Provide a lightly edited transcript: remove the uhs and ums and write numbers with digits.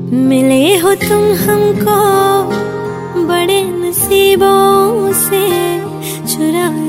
मिले हो तुम हमको बड़े नसीबों से, चुरा